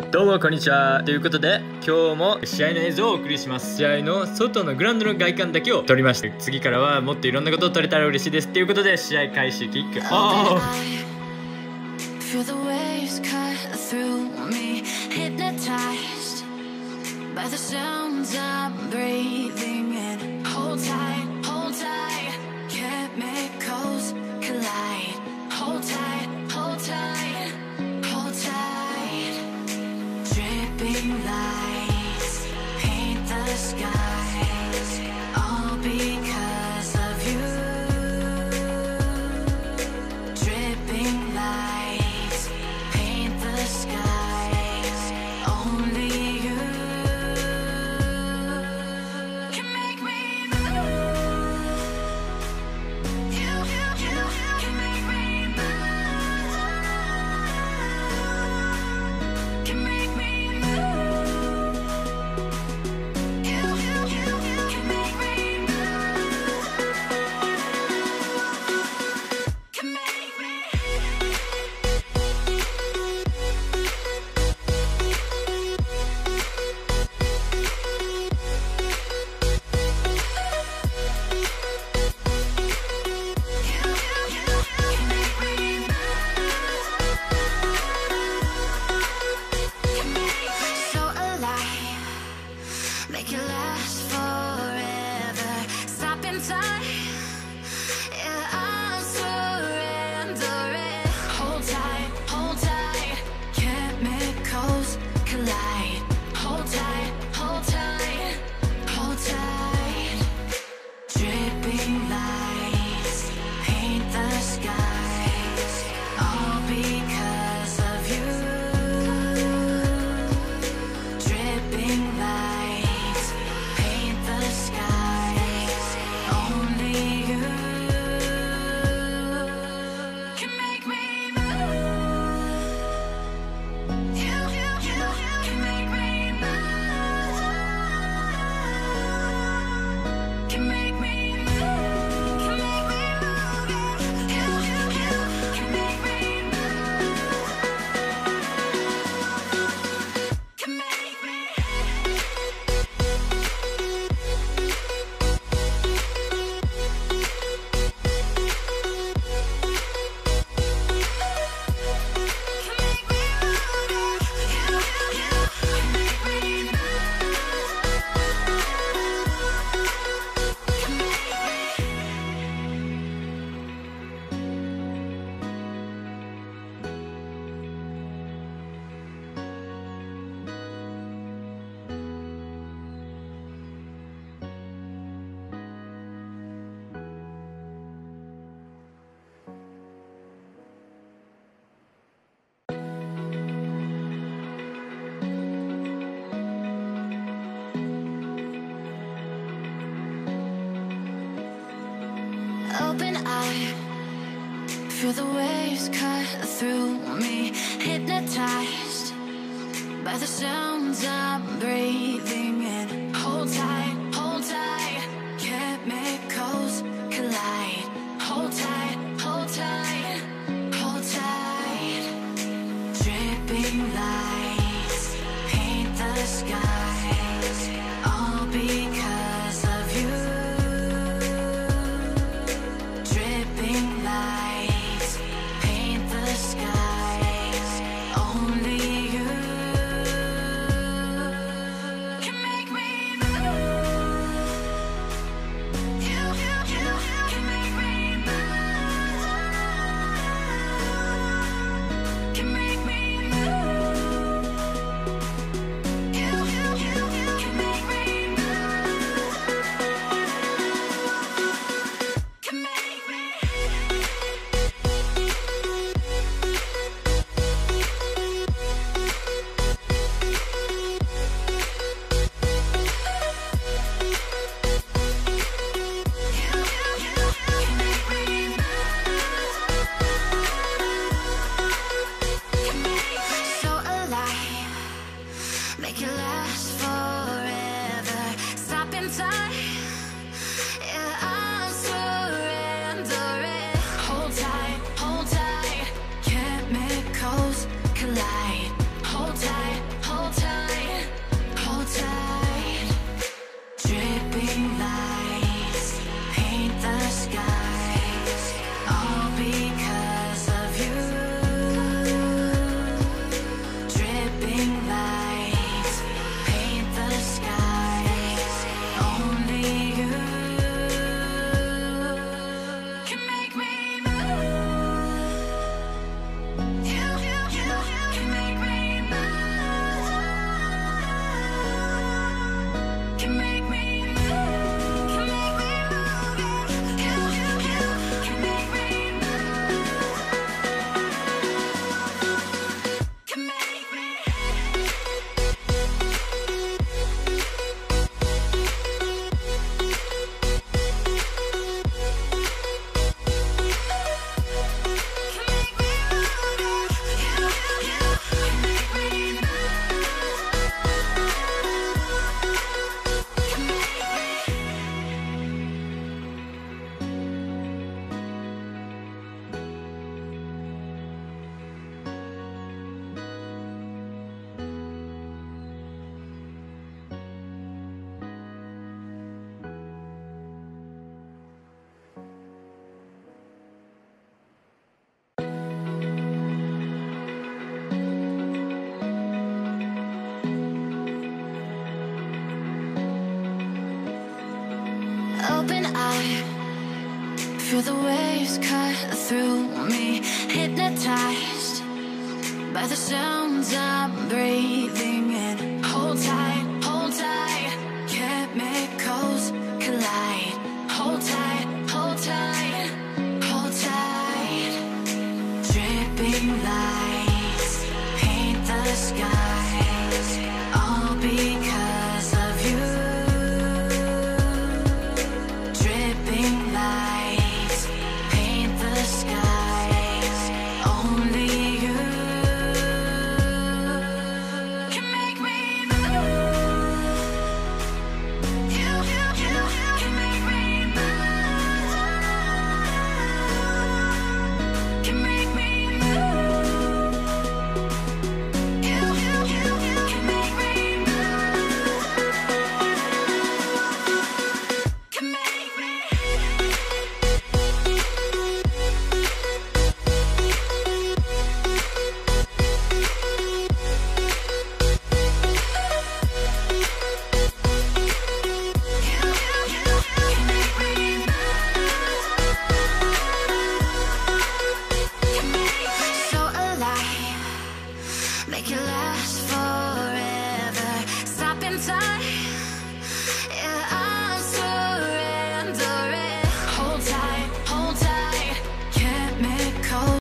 どうもこんにちは。ということで今日も試合の映像をお送りします。試合の外のグラウンドの外観だけを撮りまして、次からはもっといろんなことを撮れたら嬉しいです。ということで試合開始キックオフ。 Feel the waves cut through me, hypnotized by the sounds I'm breathing in. Hold tight, chemicals collide. Hold tight, hold tight, hold tight. Dripping lights paint the skies, all because of you. Dripping lights paint the skies, only you can make me move. You can make me move. Can make me move. You can make me move. Can make me. So alive, make it last forever. Stop in time, yeah, I'm surrendering. Hold tight, chemicals collide. Hold tight, hold tight, hold tight. Dripping lights paint the skies, all because of you. Dripping lights paint the skies, only you can make me move. You can make me move. Can make me move. Can make me move. You can make me move. Can make me. Open eye, feel the waves cut through me, hypnotized by the sounds I'm breathing in. Hold tight, chemicals collide. Hold tight, hold tight, hold tight. Dripping lights paint the skies, all because of you. Dripping lights paint the skies, only you can make me move. You can make me move. Can make me move. You can make me move. Can make me. So alive, make it last forever. Stop in time, yeah, I'm surrendering. Hold tight, chemicals collide. Hold tight, high. Feel the waves cut through me, hypnotized by the sounds I'm breathing in. Hold tight, chemicals collide. Hold tight, hold tight, hold tight. Dripping lights paint the skies, all because of you. Dripping lights paint the skies, only you can make me move. You can make me move. Can make me move. You can make me move. Can make me. So alive, make it last forever. Stop in time.